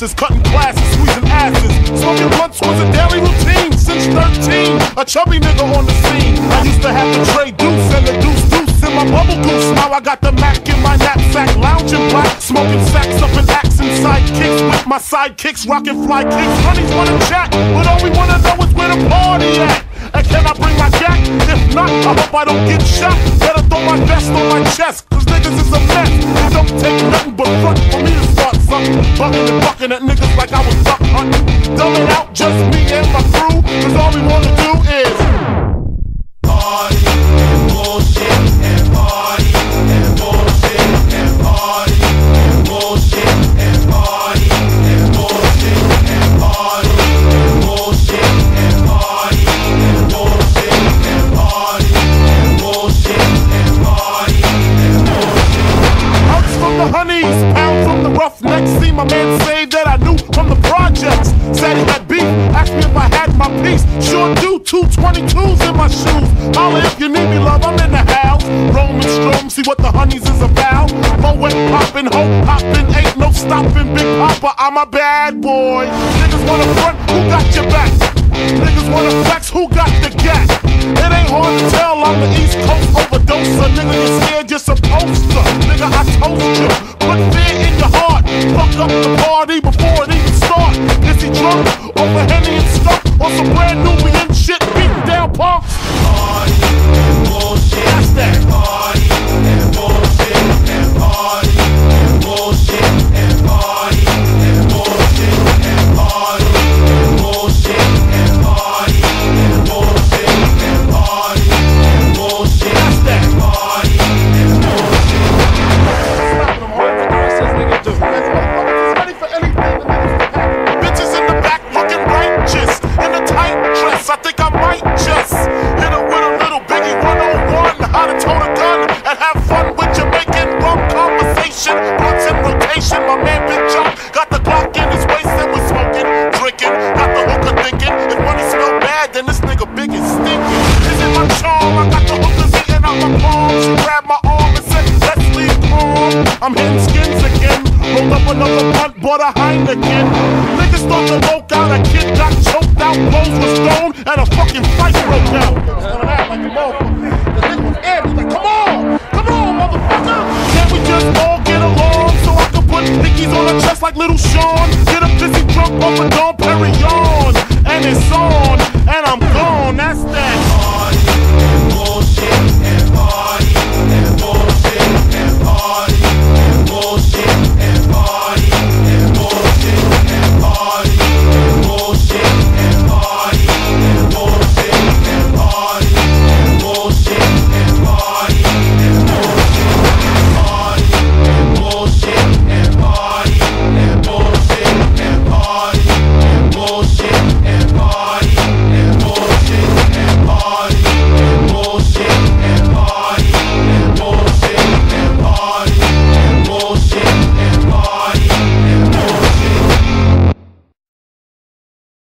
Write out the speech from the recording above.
masses, cutting classes, squeezing asses. Smoking blunts was a daily routine since 13. A chubby nigga on the scene. I used to have the tray deuce and the deuce in my bubble goose. Now I got the Mac in my knapsack, lounging black, smoking sacks up in axe and sidekicks with my sidekicks, rocking fly kicks. Honeys wanna chat, but all we wanna know is where the party at. And can I bring my jack? If not, I hope I don't get shot. Better throw my vest on my chest, cause niggas is a mess. It don't take nothing but front for me to start something. Bucking and bucking at niggas like I was duck hunting. Dumb it out, just me and my crew, cause all we wanna do is party and bullshit and party and bullshit and party and bullshit and party and bullshit and party and bullshit and party and bullshit and party and bullshit and party and bullshit. Outs from the honeys, pound from the roughnecks. See my man say that I knew from the projects. Said he had beef, asked me if I had my piece. Sure do, 222s in my shoes. Holla if you need me, love, I'm in the house. Roam and strom, see what the honeys is about. Moet poppin', hope poppin', ain't no stoppin'. Big Papa, I'm a bad boy. Niggas wanna front, who got your back? Niggas wanna flex, who got the gap? It ain't hard to tell, I'm the East Coast overdoser. Nigga, you scared, you're supposed to. Nigga, I told you, put fear in your heart. Fuck up the party before it even start. Is he drunk, over Henny and stuff? Or some brand new and shit, beating down punks? Party and bullshit, that's that. Party and bullshit and party and bullshit and party and bullshit and party and bullshit and party and bullshit and party and bullshit, that's that. Party and bullshit. Ready for anything, bitches in the back looking righteous in a tight dress. I think I might just hit her with a little Biggie 101. How to tote a gun and have fun with Jamaican rum conversation. Blunts in rotation. My man Big John got the Glock in his waist and was smoking, drinking. Got the hooker thinking if money smell bad, then this nigga big and stinking. Is it my charm? I got the hookers eating out my palm. She grabbed my arm and said, let's leave calm. I'm hitting skins again. Rolled up another blunt, bought a Heineken. Niggas thought the loke out, a kid got choked out, clothes was thrown, and a fucking fight broke out.